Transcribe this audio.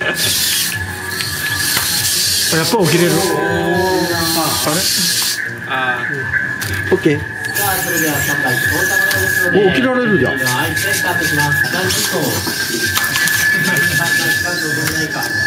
やっぱ起きれる。 あオッケー。 さあ、それではスタンバイ到着ですので、 お起きられるじゃん。 では、スタートします。3時以降。